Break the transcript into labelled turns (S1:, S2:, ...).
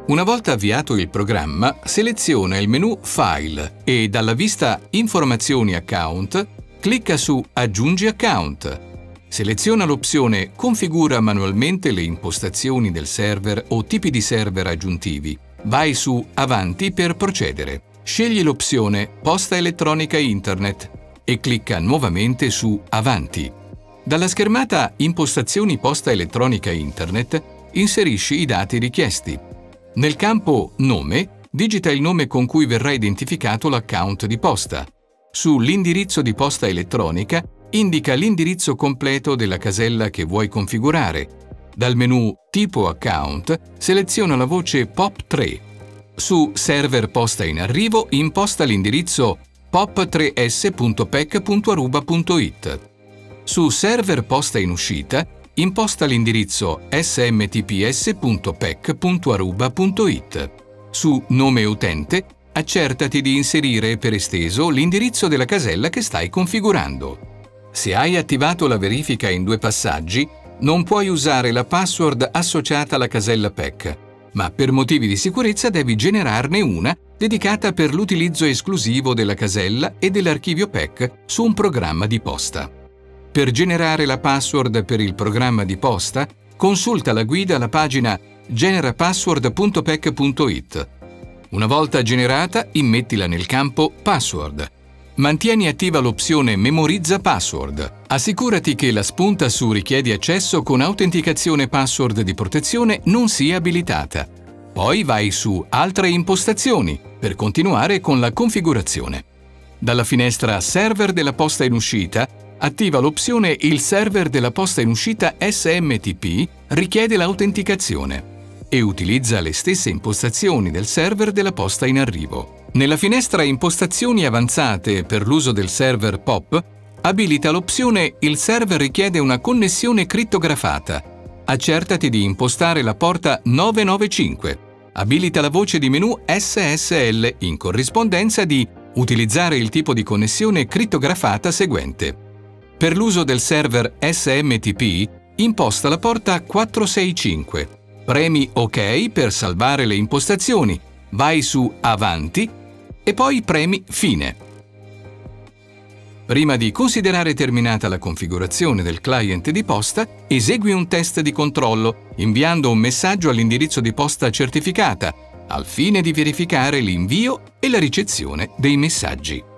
S1: Una volta avviato il programma, seleziona il menu File e dalla vista Informazioni Account clicca su Aggiungi account. Seleziona l'opzione Configura manualmente le impostazioni del server o tipi di server aggiuntivi. Vai su Avanti per procedere. Scegli l'opzione Posta elettronica internet e clicca nuovamente su Avanti. Dalla schermata Impostazioni posta elettronica internet inserisci i dati richiesti. Nel campo Nome, digita il nome con cui verrà identificato l'account di posta. Sull'indirizzo di posta elettronica, indica l'indirizzo completo della casella che vuoi configurare. Dal menu Tipo account, seleziona la voce POP3. Su Server posta in arrivo, imposta l'indirizzo pop3s.pec.aruba.it. Su Server posta in uscita, imposta l'indirizzo smtps.pec.aruba.it. Su Nome utente, accertati di inserire per esteso l'indirizzo della casella che stai configurando. Se hai attivato la verifica in 2 passaggi, non puoi usare la password associata alla casella PEC, ma per motivi di sicurezza devi generarne una dedicata per l'utilizzo esclusivo della casella e dell'archivio PEC su un programma di posta. Per generare la password per il programma di posta, consulta la guida alla pagina generapassword.pec.it. Una volta generata, immettila nel campo Password. Mantieni attiva l'opzione Memorizza password. Assicurati che la spunta su Richiedi accesso con autenticazione password di protezione non sia abilitata. Poi vai su Altre impostazioni per continuare con la configurazione. Dalla finestra Server della posta in uscita, attiva l'opzione Il server della posta in uscita SMTP richiede l'autenticazione e utilizza le stesse impostazioni del server della posta in arrivo. Nella finestra Impostazioni avanzate per l'uso del server POP, abilita l'opzione Il server richiede una connessione crittografata. Accertati di impostare la porta 995. Abilita la voce di menu SSL in corrispondenza di utilizzare il tipo di connessione crittografata seguente. Per l'uso del server SMTP, imposta la porta 465. Premi OK per salvare le impostazioni, vai su Avanti e poi premi Fine. Prima di considerare terminata la configurazione del client di posta, esegui un test di controllo inviando un messaggio all'indirizzo di posta certificata, al fine di verificare l'invio e la ricezione dei messaggi.